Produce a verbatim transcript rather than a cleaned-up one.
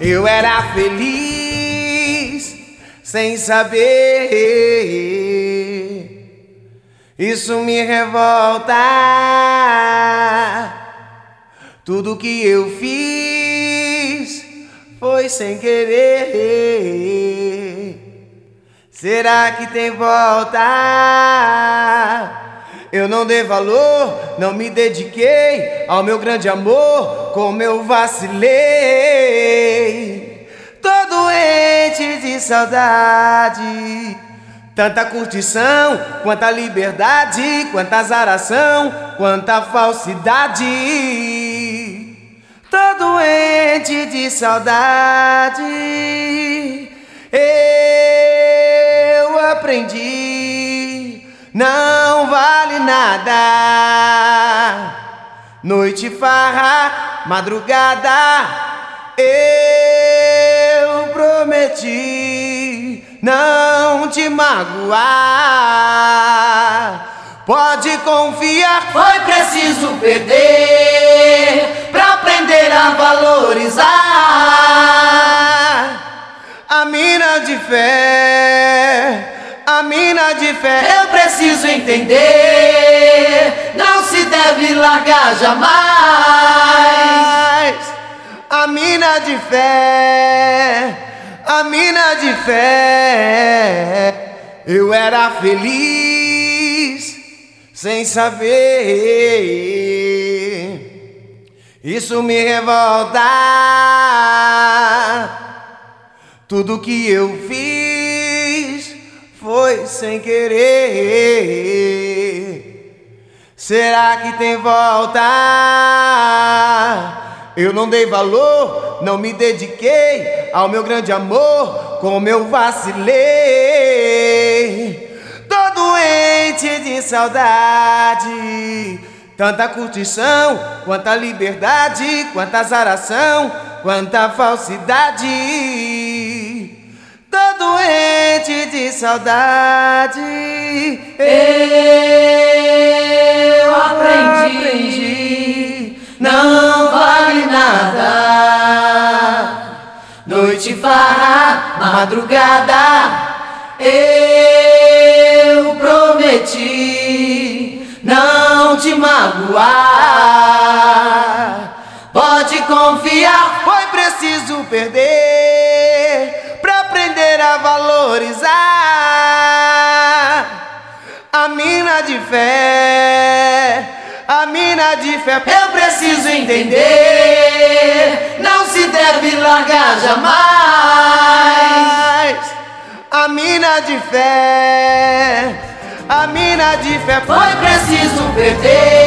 Eu era feliz sem saber. Isso me revolta. Tudo que eu fiz foi sem querer. Será que tem volta? Eu não dei valor, não me dediquei ao meu grande amor, como eu vacilei. Tô doente de saudade, tanta curtição, quanta liberdade, quanta azaração, quanta falsidade. Tô doente de saudade. Eu aprendi, não vale nada. Noite, farra, madrugada. Eu prometi não te magoar. Pode confiar, foi preciso perder pra aprender a valorizar. A mina de fé, a mina de fé. Eu preciso entender, não se deve largar jamais. A mina de fé, a mina de fé. Eu era feliz sem saber. Isso me revolta. Tudo que eu fiz foi sem querer. Será que tem volta? Eu não dei valor, não me dediquei ao meu grande amor, como eu vacilei. Tô doente de saudade, tanta curtição, quanta liberdade, quanta azaração, quanta falsidade. Tô doente de saudade. Eu aprendi, aprendi, não vale nada. Noite, farra, madrugada. Eu prometi não te magoar. Pode confiar, foi preciso perder pra aprender a valorizar. A mina de fé, a mina de fé. Eu preciso entender, não se deve largar jamais. A mina de fé, a mina de fé. Foi preciso perder